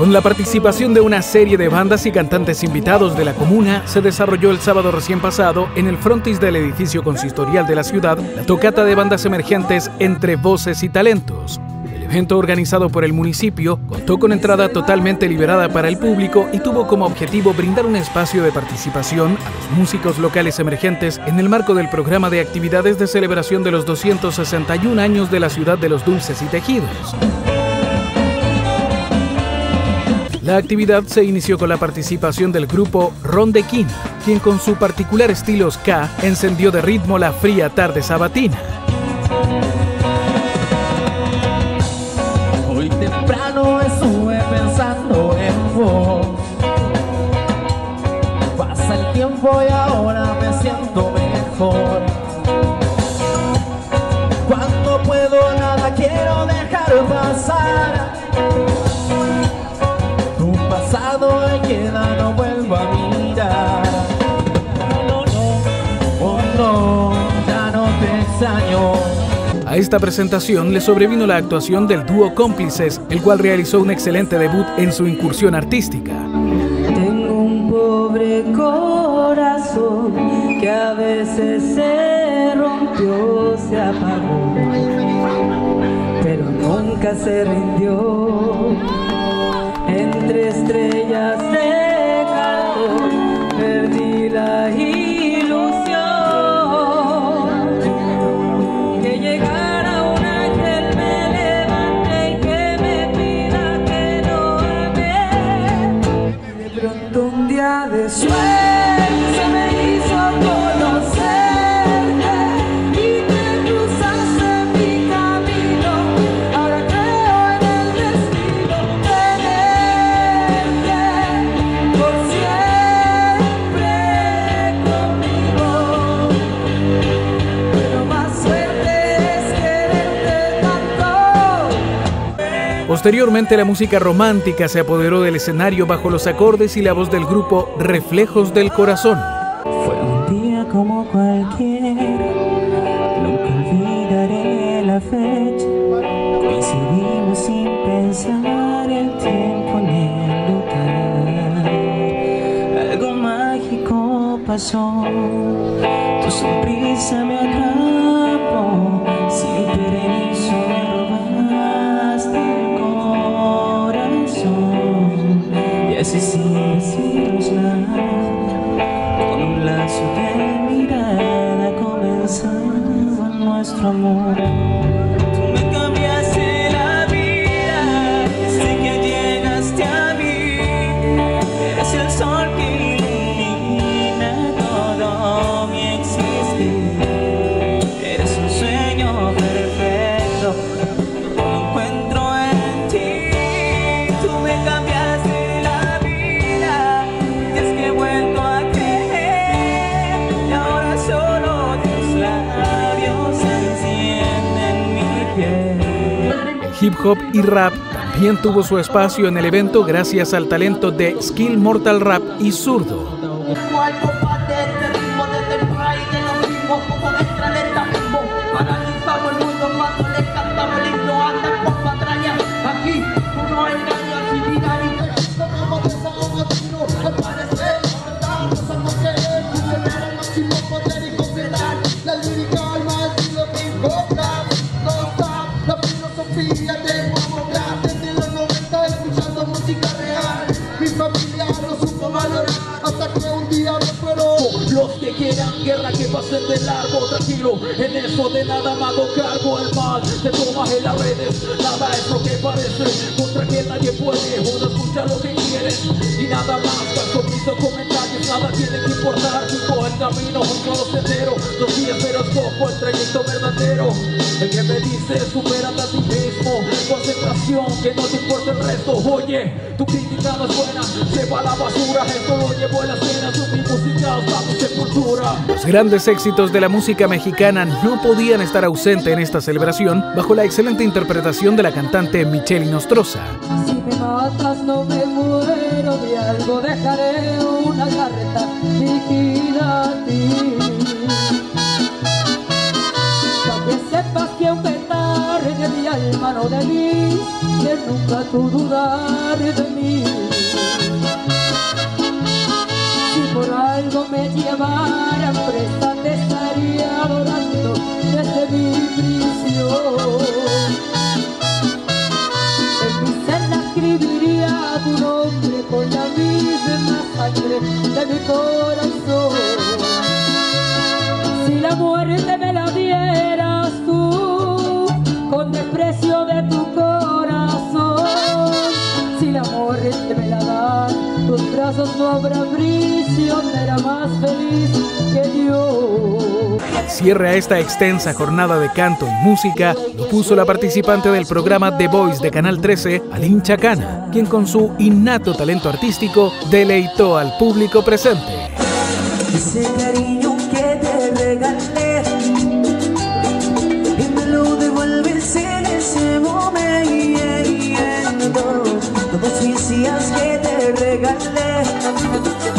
Con la participación de una serie de bandas y cantantes invitados de la comuna, se desarrolló el sábado recién pasado en el frontis del edificio consistorial de la ciudad la tocata de bandas emergentes Entre Voces y Talentos. El evento, organizado por el municipio, contó con entrada totalmente liberada para el público y tuvo como objetivo brindar un espacio de participación a los músicos locales emergentes en el marco del programa de actividades de celebración de los 261 años de la ciudad de los dulces y tejidos. La actividad se inició con la participación del grupo Ron de Quina, quien con su particular estilo ska encendió de ritmo la fría tarde sabatina. Hoy temprano estuve pensando en vos. Pasa el tiempo y ahora me siento mejor. Cuando puedo nada quiero dejar pasar. Queda, no vuelvo a mirar. Oh no, ya no te extraño. A esta presentación le sobrevino la actuación del dúo Cómplices, el cual realizó un excelente debut en su incursión artística. Tengo un pobre corazón que a veces se rompió, se apagó, pero nunca se rindió. Entre estrellas de calor perdí la ilusión que llegara un ángel, me levante y que me pida que lo ame. De pronto un día de suerte se me hizo conocerte y te cruzaste en mi camino. Ahora creo en el destino. Posteriormente, la música romántica se apoderó del escenario bajo los acordes y la voz del grupo Reflejos del Corazón. Fue un día como cualquiera, nunca olvidaré la fecha. Coincidimos sin pensar el tiempo ni el lugar. Algo mágico pasó, tu sonrisa me atrapó, sin permiso me robaste el corazón. Y así sin decirnos nada, con un lazo de mirada comenzaba nuestro amor. Tú me cambiaste la vida, desde que llegaste a mí. Eres el sol que ilumina todo mi existir. Eres un sueño perfecto, lo encuentro en ti. Tú me cambiaste la vida, y es que he vuelto a creer. Y ahora solo tus labios encienden mi piel. El hip hop y rap también tuvo su espacio en el evento gracias al talento de Skill Mortal Rap y Zurdo. Los que quieran guerra que pasen de largo, tranquilo, en eso de nada me hago cargo. El mal te tomas en las redes, nada es lo que parece, contra que nadie puede, uno escucha lo que quieres y nada más. Compromiso, comentarios, nada tiene que importar. Tipo el camino junto a los senderos, los días pero escojo el trayecto verdadero. El que me dice supérate a ti mismo, concentración, que no te importa el resto. Oye, tu crítica no es buena, se va a la basura, esto lo llevo en las venas, mi música hasta tu sepultura. Los grandes éxitos de la música mexicana no podían estar ausentes en esta celebración bajo la excelente interpretación de la cantante Michelle Inostroza. Si me matas no me muero, de algo dejaré una carreta dirigida a ti. Para que sepas que aunque tarde mi alma no debí, que nunca tú dudar de mí. me llevaran presa te estaría adorando desde mi prisión. En mi celda escribiría tu nombre con la misma sangre de mi corazón. Si la muerte me la dieras tú, con desprecio de tu corazón, si la muerte me la dan tus brazos, no habrá prisionera más feliz que yo. Cierre a esta extensa jornada de canto y música lo puso la participante del programa The Voice de Canal 13, Aline Chacana, quien con su innato talento artístico deleitó al público presente. Ese cariño que te regalé y me lo devuelves en ese momento. Todos mis días que te regalé